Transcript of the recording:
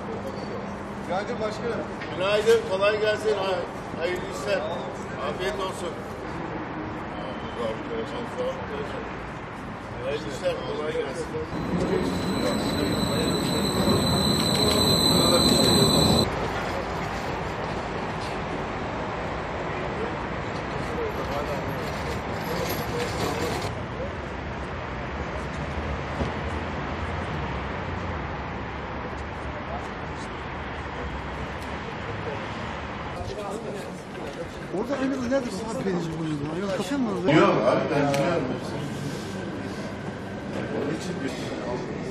Günaydın başkanım. Günaydın, kolay gelsin. Hayırlı işler. Afiyet olsun. Hayırlı işler, kolay gelsin. Orada aynı nedir abi peynirci bulunuyor? Yok kafe mi orada? Yok abi ben biliyorum. Onun için